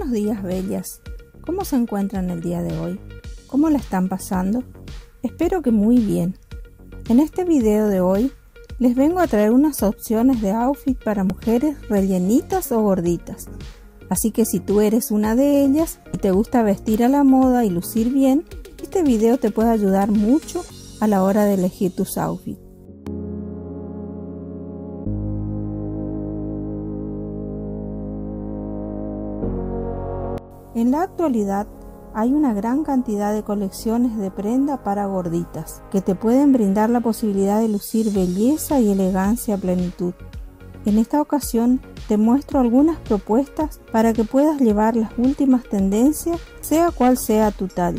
Buenos días, bellas. ¿Cómo se encuentran el día de hoy? ¿Cómo la están pasando? Espero que muy bien. En este video de hoy les vengo a traer unas opciones de outfit para mujeres rellenitas o gorditas. Así que si tú eres una de ellas y te gusta vestir a la moda y lucir bien, este video te puede ayudar mucho a la hora de elegir tus outfits. En la actualidad hay una gran cantidad de colecciones de prenda para gorditas que te pueden brindar la posibilidad de lucir belleza y elegancia a plenitud. En esta ocasión te muestro algunas propuestas para que puedas llevar las últimas tendencias, sea cual sea tu talla.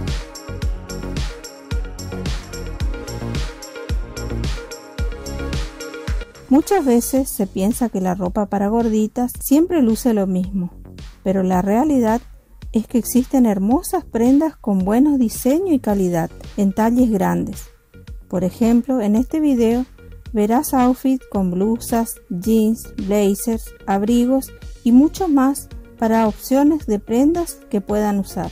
Muchas veces se piensa que la ropa para gorditas siempre luce lo mismo, pero la realidad es que existen hermosas prendas con buenos diseños y calidad en talles grandes. Por ejemplo, en este video verás outfits con blusas, jeans, blazers, abrigos y mucho más para opciones de prendas que puedan usar.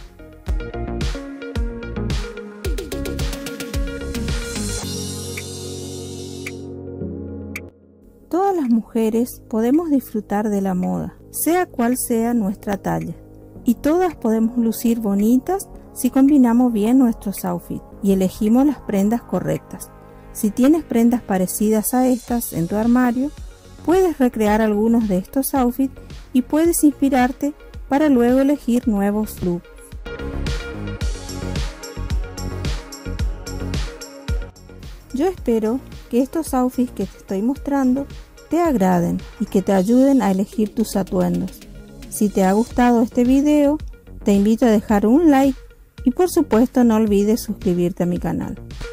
Todas las mujeres podemos disfrutar de la moda, sea cual sea nuestra talla, y todas podemos lucir bonitas si combinamos bien nuestros outfits y elegimos las prendas correctas. Si tienes prendas parecidas a estas en tu armario, puedes recrear algunos de estos outfits y puedes inspirarte para luego elegir nuevos looks. Yo espero que estos outfits que te estoy mostrando te agraden y que te ayuden a elegir tus atuendos. Si te ha gustado este video, te invito a dejar un like y por supuesto no olvides suscribirte a mi canal.